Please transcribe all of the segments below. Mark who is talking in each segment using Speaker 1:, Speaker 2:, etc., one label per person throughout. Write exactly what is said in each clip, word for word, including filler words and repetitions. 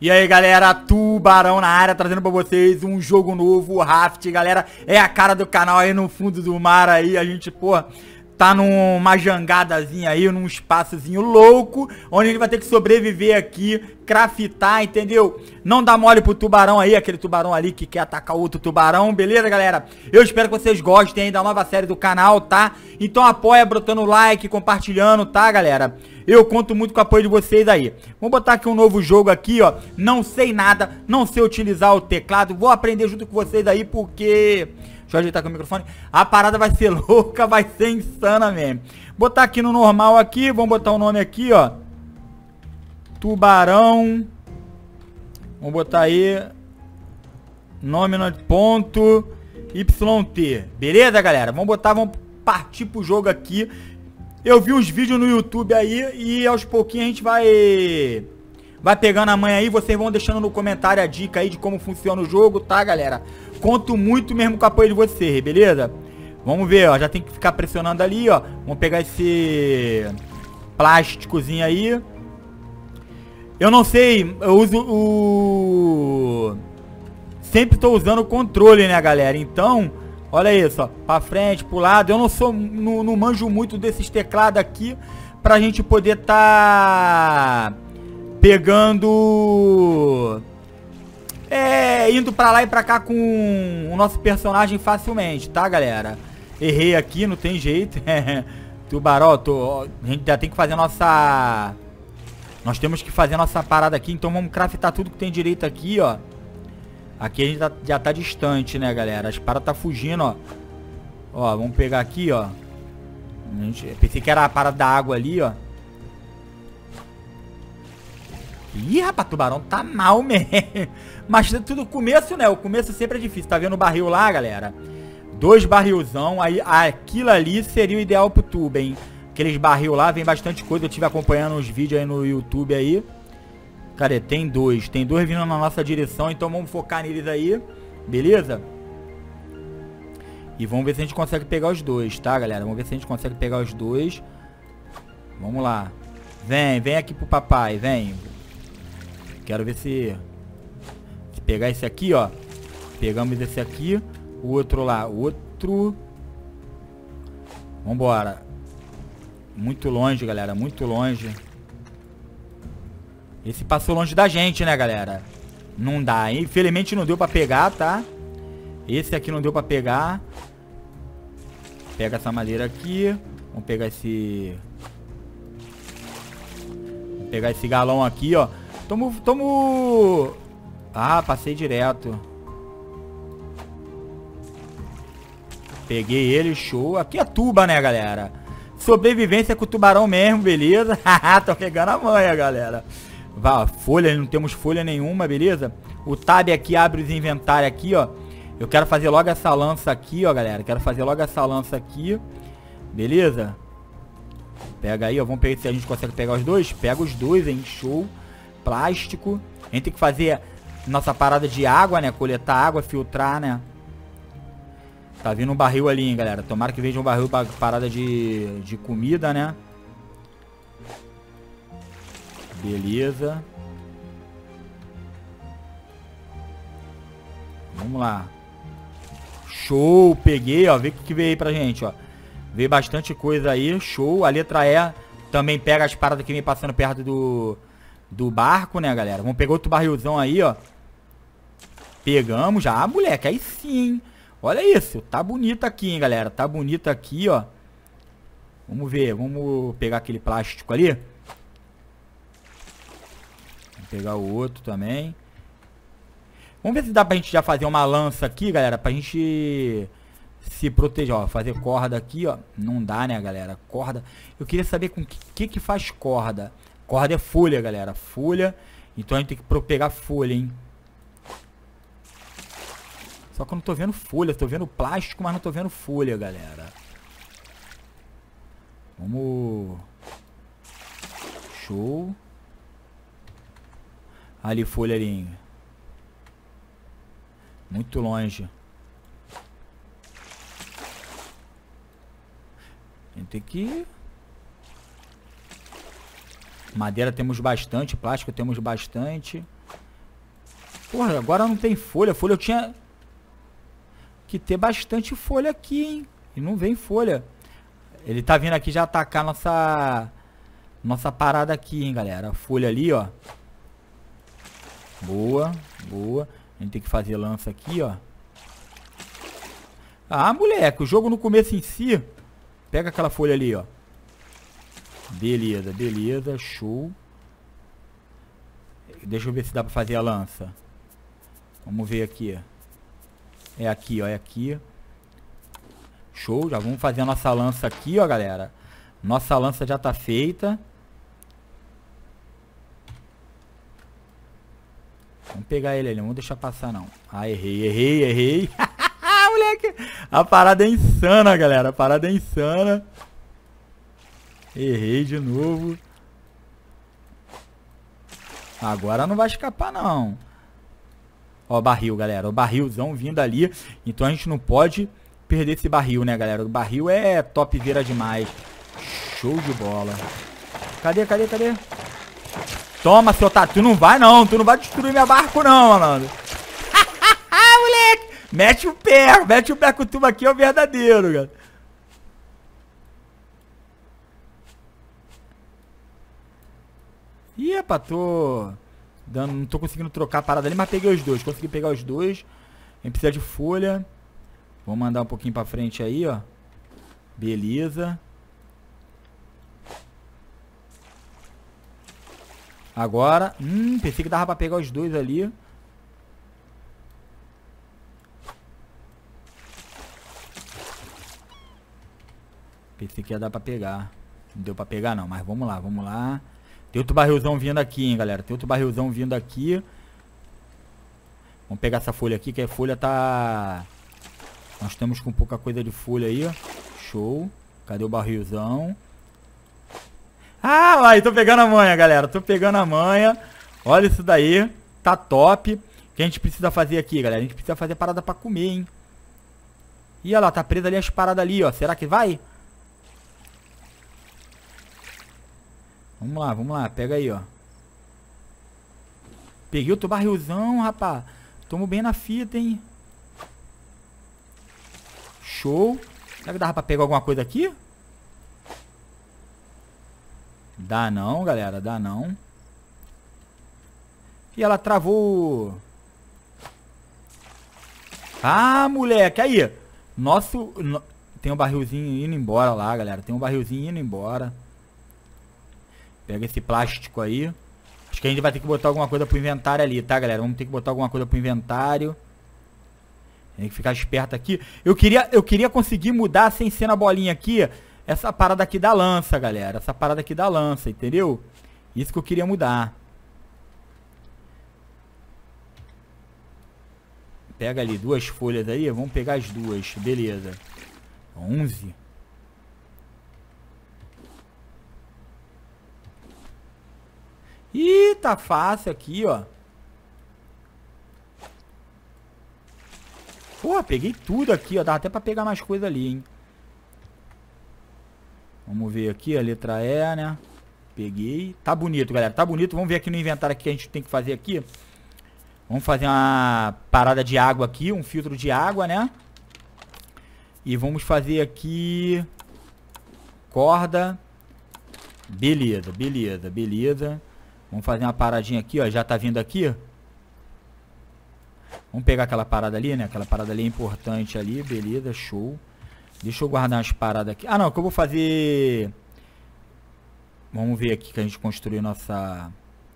Speaker 1: E aí galera, Tubarão na área, trazendo pra vocês um jogo novo, o Raft, galera, é a cara do canal aí no fundo do mar aí, a gente, porra, tá numa jangadazinha aí, num espaçozinho louco, onde a gente vai ter que sobreviver aqui, craftar, entendeu? Não dá mole pro tubarão aí, aquele tubarão ali que quer atacar outro tubarão, beleza galera? Eu espero que vocês gostem aí da nova série do canal, tá? Então apoia botando like, compartilhando, tá galera? Eu conto muito com o apoio de vocês aí. Vamos botar aqui um novo jogo aqui, ó. Não sei nada, não sei utilizar o teclado. Vou aprender junto com vocês aí, porque... Deixa eu ajeitar aqui o microfone. A parada vai ser louca, vai ser insana mesmo. Botar aqui no normal aqui, vamos botar o nome aqui, ó. Tubarão. Vamos botar aí... Nome no ponto... Y T. Beleza, galera? Vamos botar, vamos partir pro jogo aqui. Eu vi uns vídeos no YouTube aí e aos pouquinhos a gente vai vai pegando a manha aí. Vocês vão deixando no comentário a dica aí de como funciona o jogo, tá, galera? Conto muito mesmo com o apoio de vocês, beleza? Vamos ver, ó. Já tem que ficar pressionando ali, ó. Vamos pegar esse plásticozinho aí. Eu não sei, eu uso o... Sempre tô usando o controle, né, galera? Então... Olha isso, ó, pra frente, pro lado. Eu não sou, não, não manjo muito desses teclados aqui pra gente poder tá pegando, é, indo pra lá e pra cá com o nosso personagem facilmente, tá, galera? Errei aqui, não tem jeito. Tubarão, tô, a gente já tem que fazer a nossa... Nós temos que fazer a nossa parada aqui, então vamos craftar tudo que tem direito aqui, ó. Aqui a gente tá, já tá distante, né, galera? As paradas tá fugindo, ó. Ó, vamos pegar aqui, ó. A gente, eu pensei que era a parada da água ali, ó. Ih, rapaz, tubarão tá mal mesmo. Mas tudo começo, né? O começo sempre é difícil. Tá vendo o barril lá, galera? Dois barrilzão. Aí, aquilo ali seria o ideal pro tubo, hein? Aqueles barril lá, vem bastante coisa. Eu tive acompanhando uns vídeos aí no YouTube aí. Cadê? Tem dois. Tem dois vindo na nossa direção. Então vamos focar neles aí. Beleza? E vamos ver se a gente consegue pegar os dois, tá, galera? Vamos ver se a gente consegue pegar os dois. Vamos lá. Vem, vem aqui pro papai. Vem. Quero ver se... Se pegar esse aqui, ó. Pegamos esse aqui. O outro lá. O outro... Vambora. Muito longe, galera. Muito longe. Esse passou longe da gente, né, galera? Não dá. Infelizmente não deu pra pegar, tá? Esse aqui não deu pra pegar. Pega essa madeira aqui. Vamos pegar esse... Vamos pegar esse galão aqui, ó. Tomo... Tomo... Ah, passei direto. Peguei ele, show. Aqui é tuba, né, galera? Sobrevivência com o tubarão mesmo, beleza? Haha, tô pegando a manha, galera. Vá, folha, não temos folha nenhuma, beleza? O tab aqui abre os inventários aqui, ó. Eu quero fazer logo essa lança aqui, ó, galera. Quero fazer logo essa lança aqui. Beleza? Pega aí, ó. Vamos ver se a gente consegue pegar os dois. Pega os dois, hein? Show. Plástico. A gente tem que fazer nossa parada de água, né? Coletar água, filtrar, né? Tá vindo um barril ali, hein, galera. Tomara que veja um barril para parada de, de comida, né? Beleza. Vamos lá. Show, peguei, ó. Vê o que, que veio aí pra gente, ó. Veio bastante coisa aí, show. A letra E também pega as paradas que vem passando perto do, do barco, né, galera? Vamos pegar outro barrilzão aí, ó. Pegamos já. Ah, moleque, aí sim, hein? Olha isso, tá bonito aqui, hein, galera. Tá bonito aqui, ó. Vamos ver, vamos pegar aquele plástico ali. Pegar o outro também. Vamos ver se dá pra gente já fazer uma lança aqui, galera. Pra gente se proteger, ó. Fazer corda aqui, ó. Não dá, né, galera? Corda. Eu queria saber com que que, que faz corda. Corda é folha, galera. Folha. Então a gente tem que pegar folha, hein. Só que eu não tô vendo folha. Tô vendo plástico, mas não tô vendo folha, galera. Vamos... Show. Ali, folha ali. Muito longe. A gente tem que... Madeira temos bastante. Plástico temos bastante. Porra, agora não tem folha. Folha eu tinha que ter bastante folha aqui, hein? E não vem folha. Ele tá vindo aqui já atacar nossa... Nossa parada aqui, hein, galera. A folha ali, ó. Boa, boa. A gente tem que fazer lança aqui, ó. Ah, moleque. O jogo no começo em si... Pega aquela folha ali, ó. Beleza, beleza. Show. Deixa eu ver se dá pra fazer a lança. Vamos ver aqui. É aqui, ó. É aqui. Show. Já vamos fazer a nossa lança aqui, ó, galera. Nossa lança já tá feita. Vamos pegar ele ali. Não vamos deixar passar, não. Ah, errei, errei, errei. Moleque. A parada é insana, galera. A parada é insana. Errei de novo. Agora não vai escapar, não. Ó, o barril, galera. O barrilzão vindo ali. Então a gente não pode perder esse barril, né, galera? O barril é topzera demais. Show de bola. Cadê, cadê, cadê? Toma, seu tato. Tu não vai, não. Tu não vai destruir minha barco, não, malandro. Moleque. Mete o pé. Mete o pé com o tubo aqui, é o verdadeiro, cara. Ih, rapaz, tô... Dando, não tô conseguindo trocar a parada ali, mas peguei os dois. Consegui pegar os dois. A gente precisa de folha. Vou mandar um pouquinho pra frente aí, ó. Beleza. Agora... Hum, pensei que dava pra pegar os dois ali. Pensei que ia dar pra pegar. Não deu pra pegar não, mas vamos lá, vamos lá. Tem outro barrilzão vindo aqui, hein, galera. Tem outro barrilzão vindo aqui. Vamos pegar essa folha aqui, que a folha tá... Nós estamos com pouca coisa de folha aí, ó. Show. Cadê o barrilzão? Ah, lá, tô pegando a manha, galera. Tô pegando a manha. Olha isso daí. Tá top. O que a gente precisa fazer aqui, galera? A gente precisa fazer parada pra comer, hein. Ih, olha lá, tá presa ali as paradas ali, ó. Será que vai? Vamos lá, vamos lá. Pega aí, ó. Peguei outro barrilzão, rapaz. Tamo bem na fita, hein. Show. Será que dava pra pegar alguma coisa aqui? Dá não, galera. Dá não. E ela travou. Ah, moleque. Aí. Nosso... No... Tem um barrilzinho indo embora lá, galera. Tem um barrilzinho indo embora. Pega esse plástico aí. Acho que a gente vai ter que botar alguma coisa pro inventário ali, tá, galera? Vamos ter que botar alguma coisa pro inventário. Tem que ficar esperto aqui. Eu queria, eu queria conseguir mudar sem ser na bolinha aqui. Essa parada aqui da lança, galera. Essa parada aqui da lança, entendeu? Isso que eu queria mudar. Pega ali duas folhas aí. Vamos pegar as duas. Beleza. onze. Ih, tá fácil aqui, ó. Porra, peguei tudo aqui, ó. Dá até pra pegar mais coisa ali, hein. Vamos ver aqui, a letra E, né. Peguei. Tá bonito, galera. Tá bonito. Vamos ver aqui no inventário que a gente tem que fazer aqui. Vamos fazer uma parada de água aqui. Um filtro de água, né. E vamos fazer aqui... Corda. Beleza, beleza, beleza. Vamos fazer uma paradinha aqui, ó. Já tá vindo aqui. Vamos pegar aquela parada ali, né? Aquela parada ali é importante ali. Beleza, show. Deixa eu guardar umas paradas aqui. Ah, não. Que eu vou fazer... Vamos ver aqui que a gente construiu nossa...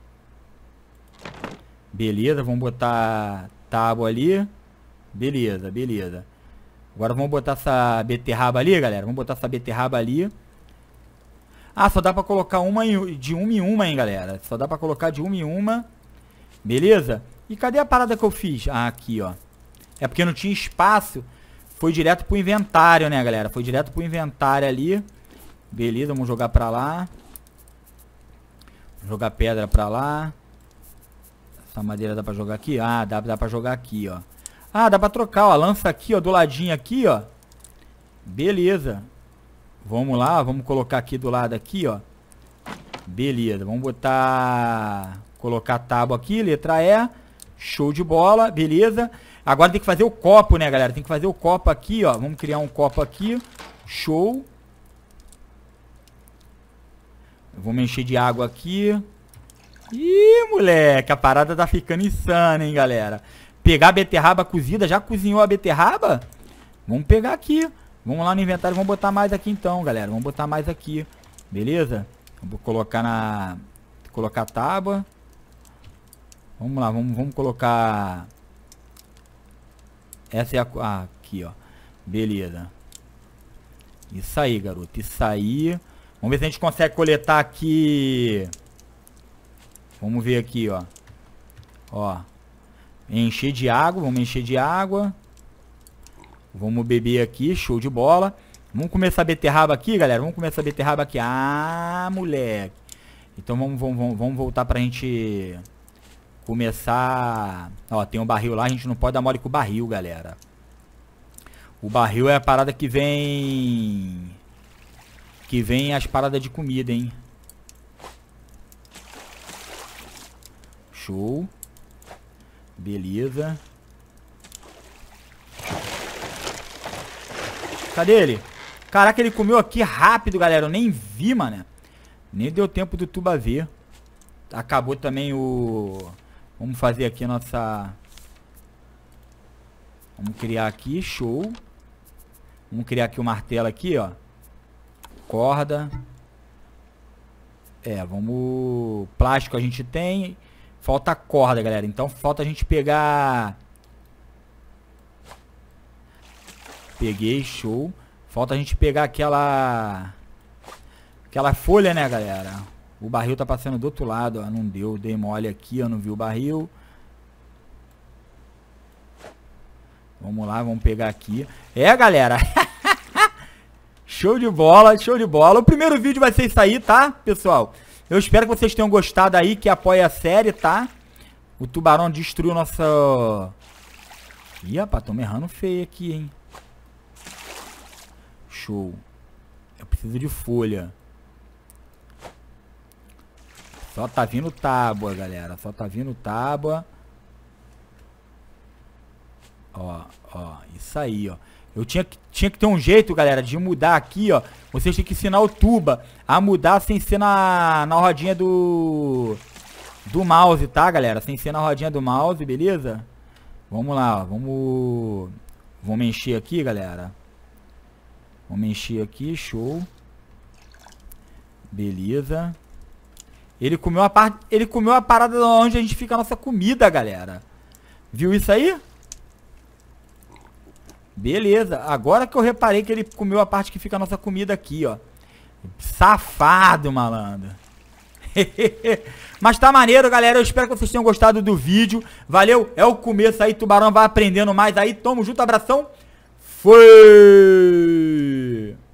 Speaker 1: Beleza, vamos botar tábua ali. Beleza, beleza. Agora vamos botar essa beterraba ali, galera. Vamos botar essa beterraba ali. Ah, só dá pra colocar uma em, de uma em uma, hein, galera. Só dá pra colocar de uma em uma. Beleza? E cadê a parada que eu fiz? Ah, aqui, ó. É porque não tinha espaço. Foi direto pro inventário, né, galera? Foi direto pro inventário ali. Beleza, vamos jogar pra lá. Jogar pedra pra lá. Essa madeira dá pra jogar aqui? Ah, dá, dá pra jogar aqui, ó. Ah, dá pra trocar, ó. Lança aqui, ó, do ladinho aqui, ó. Beleza. Vamos lá, vamos colocar aqui do lado aqui, ó. Beleza, vamos botar... Colocar a tábua aqui, letra E. Show de bola, beleza. Agora tem que fazer o copo, né, galera? Tem que fazer o copo aqui, ó. Vamos criar um copo aqui. Show. Vamos encher de água aqui. Ih, moleque, a parada tá ficando insana, hein, galera. Pegar a beterraba cozida. Já cozinhou a beterraba? Vamos pegar aqui. Vamos lá no inventário, vamos botar mais aqui então, galera. Vamos botar mais aqui, beleza? Vou colocar na... Colocar a tábua. Vamos lá, vamos, vamos colocar... Essa é a... Ah, aqui, ó. Beleza. Isso aí, garoto. Isso aí. Vamos ver se a gente consegue coletar aqui... Vamos ver aqui, ó. Ó. Encher de água, vamos encher de água. Vamos beber aqui, show de bola. Vamos comer essa beterraba aqui, galera. Vamos comer essa beterraba aqui. Ah, moleque. Então vamos, vamos, vamos voltar pra gente começar. Ó, tem um barril lá. A gente não pode dar mole com o barril, galera. O barril é a parada que vem... Que vem as paradas de comida, hein. Show. Beleza. Cadê ele? Caraca, ele comeu aqui rápido, galera. Eu nem vi, mano. Nem deu tempo do tuba ver. Acabou também o... Vamos fazer aqui a nossa... Vamos criar aqui, show. Vamos criar aqui o martelo aqui, ó. Corda. É, vamos... Plástico a gente tem. Falta corda, galera. Então falta a gente pegar... Peguei, show. Falta a gente pegar aquela... Aquela folha, né, galera? O barril tá passando do outro lado, ó. Não deu, dei mole aqui, ó. Não vi o barril. Vamos lá, vamos pegar aqui. É, galera. Show de bola, show de bola. O primeiro vídeo vai ser isso aí, tá, pessoal? Eu espero que vocês tenham gostado aí, que apoia a série, tá? O tubarão destruiu nossa... Ih, rapaz, tô me errando feio aqui, hein? Show. Eu preciso de folha. Só tá vindo tábua, galera. Só tá vindo tábua. Ó, ó. Isso aí, ó. Eu tinha que, tinha que ter um jeito, galera, de mudar aqui, ó. Vocês têm que ensinar o tuba a mudar sem ser na, na rodinha do... Do mouse, tá, galera? Sem ser na rodinha do mouse, beleza? Vamos lá, ó. Vamos... Vamos encher aqui, galera. Vamos encher aqui, show. Beleza. Ele comeu a parte, ele comeu a parada onde a gente fica a nossa comida, galera. Viu isso aí? Beleza. Agora que eu reparei que ele comeu a parte que fica a nossa comida aqui, ó. Safado, malandro. Mas tá maneiro, galera. Eu espero que vocês tenham gostado do vídeo. Valeu. É o começo aí. Tubarão vai aprendendo mais aí. Tamo junto. Abração. Foi.